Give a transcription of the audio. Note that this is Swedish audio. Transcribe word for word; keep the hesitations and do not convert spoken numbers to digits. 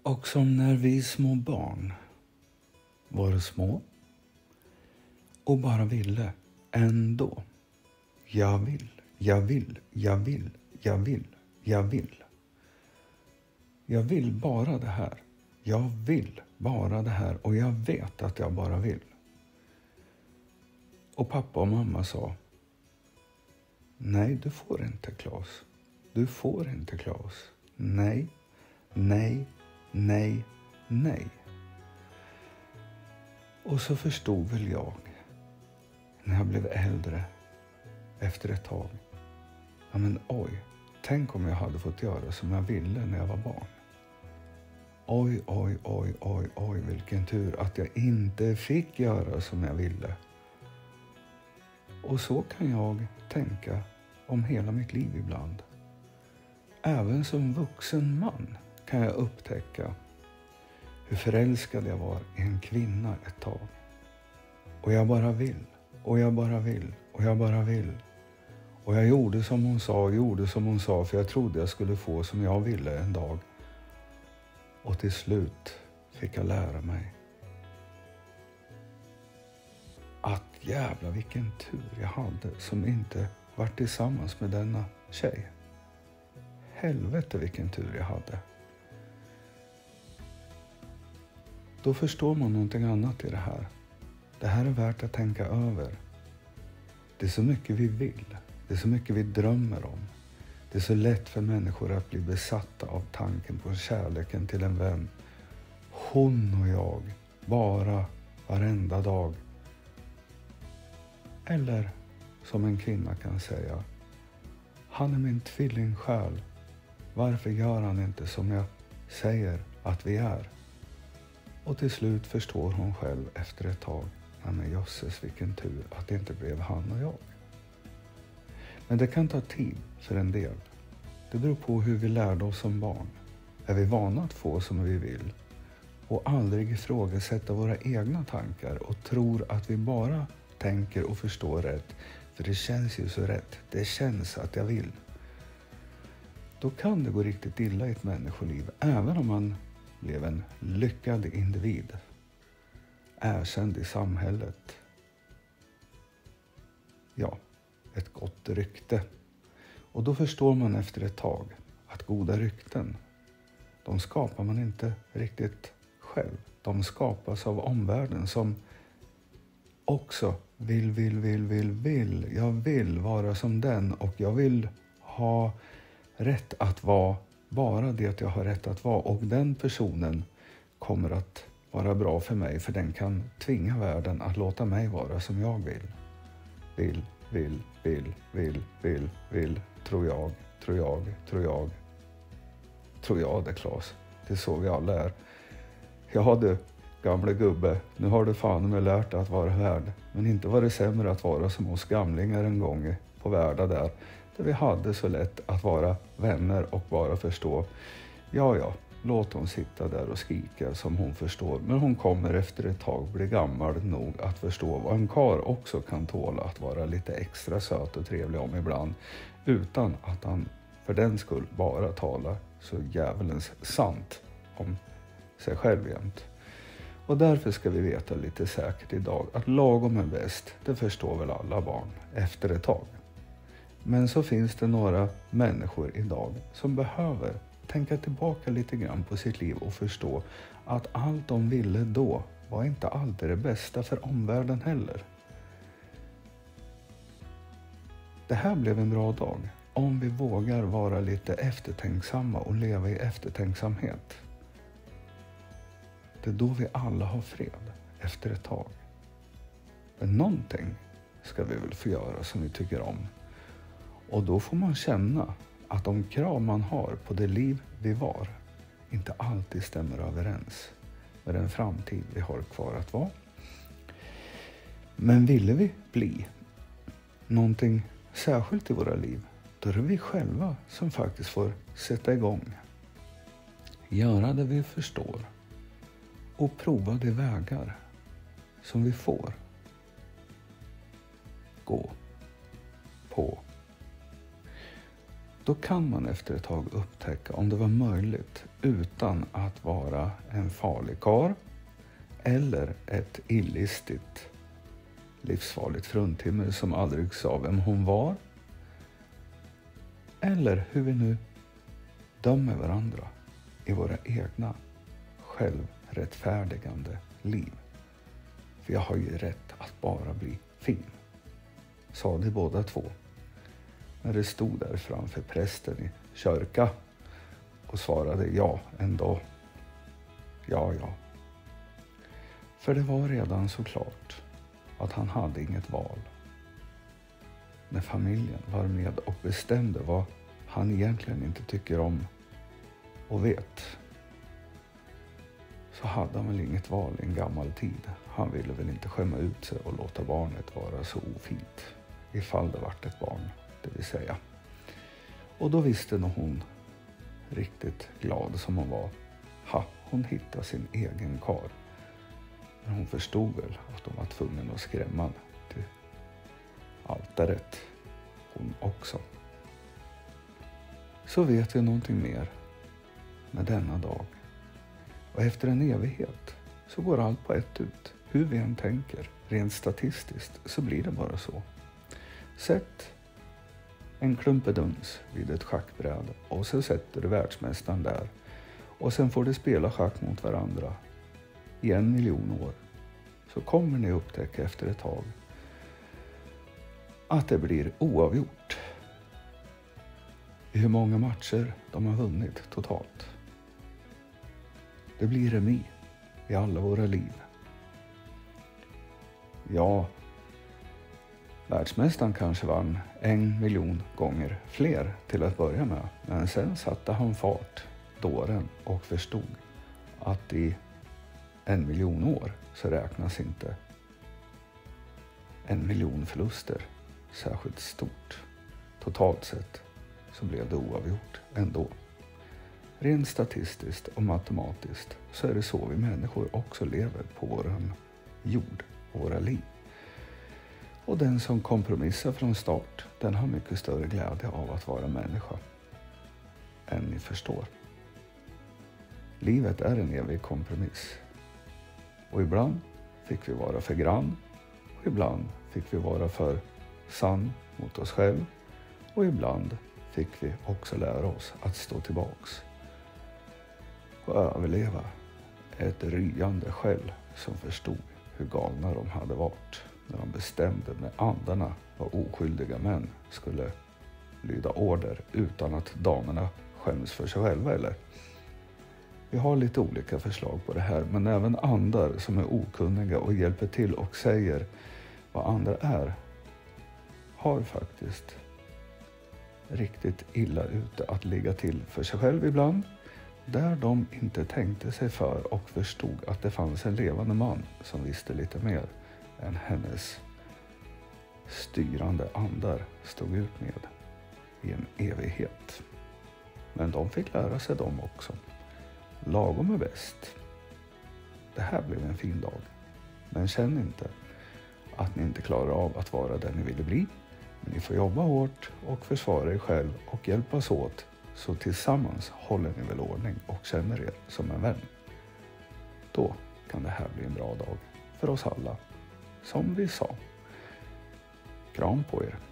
Och som när vi små barn var små och bara ville ändå. Jag vill, jag vill, jag vill, jag vill, jag vill. Jag vill bara det här. Jag vill bara det här och jag vet att jag bara vill. Och pappa och mamma sa: nej, du får inte, Claes. Du får inte, Claes. Nej, nej, nej, nej. Och så förstod väl jag, när jag blev äldre, efter ett tag. Ja men oj, tänk om jag hade fått göra som jag ville när jag var barn. Oj, oj, oj, oj, oj, vilken tur att jag inte fick göra som jag ville. Och så kan jag tänka om hela mitt liv ibland. Även som vuxen man kan jag upptäcka hur förälskad jag var i en kvinna ett tag. Och jag bara vill, och jag bara vill, och jag bara vill. Och jag gjorde som hon sa, och gjorde som hon sa, för jag trodde jag skulle få som jag ville en dag. Och till slut fick jag lära mig att jävla vilken tur jag hade som inte var tillsammans med denna tjej. Helvete vilken tur jag hade. Då förstår man någonting annat i det här. Det här är värt att tänka över. Det är så mycket vi vill. Det är så mycket vi drömmer om. Det är så lätt för människor att bli besatta av tanken på kärleken till en vän. Hon och jag, bara varenda dag. Eller som en kvinna kan säga: han är min tvillingsjäl. Varför gör han inte som jag säger att vi är? Och till slut förstår hon själv efter ett tag: ja men jösses vilken tur att det inte blev han och jag. Men det kan ta tid för en del. Det beror på hur vi lärde oss som barn. Är vi vana att få som vi vill och aldrig ifrågasätta våra egna tankar och tror att vi bara tänker och förstår rätt, för det känns ju så rätt, det känns att jag vill. Då kan det gå riktigt illa i ett människoliv, även om man blev en lyckad individ, erkänd i samhället. Ja, ett gott rykte. Och då förstår man efter ett tag att goda rykten, de skapar man inte riktigt själv. De skapas av omvärlden som också vill, vill, vill, vill, vill. Jag vill vara som den och jag vill ha rätt att vara bara det jag har rätt att vara. Och den personen kommer att vara bra för mig, för den kan tvinga världen att låta mig vara som jag vill. Vill, vill, vill, vill, vill, vill, tror jag, tror jag, tror jag. Tror jag det, Claes. Det är så vi alla är. Ja du, gamle gubbe, nu har du fan med lärt att vara värd. Men inte var det sämre att vara som oss gamlingar en gång på världa där. Där vi hade så lätt att vara vänner och bara förstå. Ja, ja, låt hon sitta där och skrika som hon förstår. Men hon kommer efter ett tag bli gammal nog att förstå vad en karl också kan tåla att vara lite extra söt och trevlig om ibland. Utan att han för den skull bara talar så djävulens sant om sig själv jämt. Och därför ska vi veta lite säkert idag att lagom är bäst, det förstår väl alla barn efter ett tag. Men så finns det några människor idag som behöver tänka tillbaka lite grann på sitt liv och förstå att allt de ville då var inte alltid det bästa för omvärlden heller. Det här blev en bra dag om vi vågar vara lite eftertänksamma och leva i eftertänksamhet. Det är då vi alla har fred efter ett tag. Men någonting ska vi väl få göra som vi tycker om. Och då får man känna att de krav man har på det liv vi var inte alltid stämmer överens med den framtid vi har kvar att vara. Men ville vi bli någonting särskilt i våra liv, då är det vi själva som faktiskt får sätta igång. Göra det vi förstår och prova de vägar som vi får gå på. då kan man efter ett tag upptäcka om det var möjligt utan att vara en farlig karl eller ett illistigt, livsfarligt fruntimmer som aldrig sa vem hon var. Eller hur vi nu dömer varandra i våra egna självrättfärdigande liv. För jag har ju rätt att bara bli fin. Sa de båda två. När det stod där framför prästen i kyrka och svarade ja ändå. Ja, ja. För det var redan så klart att han hade inget val. När familjen var med och bestämde vad han egentligen inte tycker om och vet, så hade han väl inget val i en gammal tid. Han ville väl inte skämma ut sig och låta barnet vara så ofint ifall det vart ett barn, det vill säga. Och då visste nog hon, riktigt glad som hon var, ha, hon hittade sin egen kar. Men hon förstod väl att de var tvungna att skrämma till altaret, hon också. Så vet vi någonting mer med denna dag. Och efter en evighet så går allt på ett ut. Hur vi än tänker, rent statistiskt, så blir det bara så. Sätt en klumpeduns vid ett schackbräde och så sätter du världsmästaren där. Och sen får du spela schack mot varandra i en miljon år. Så kommer ni upptäcka efter ett tag att det blir oavgjort i hur många matcher de har vunnit totalt. Det blir remis i alla våra liv. Ja, världsmästaren kanske vann en miljon gånger fler till att börja med. Men sen satte han fart, dåren, och förstod att i en miljon år så räknas inte en miljon förluster särskilt stort. Totalt sett så blev det oavgjort ändå. Rent statistiskt och matematiskt så är det så vi människor också lever på vår jord och våra liv. Och den som kompromissar från start, den har mycket större glädje av att vara människa än ni förstår. Livet är en evig kompromiss. Och ibland fick vi vara för grann och ibland fick vi vara för sann mot oss själv och ibland fick vi också lära oss att stå tillbaks och överleva ett ryande skäll som förstod hur galna de hade varit när de bestämde med andarna vad oskyldiga män skulle lyda order utan att damerna skäms för sig själva, eller? Vi har lite olika förslag på det här, men även andar som är okunniga och hjälper till och säger vad andra är har faktiskt riktigt illa ute att ligga till för sig själv ibland, där de inte tänkte sig för och förstod att det fanns en levande man som visste lite mer än hennes styrande andar stod ut med i en evighet. Men de fick lära sig dem också. Lagom är bäst. Det här blev en fin dag. Men känn inte att ni inte klarar av att vara den ni ville bli. Men ni får jobba hårt och försvara er själv och hjälpas åt. Så tillsammans håller ni väl ordning och känner er som en vän. Då kan det här bli en bra dag för oss alla. Som vi sa. Kram på er.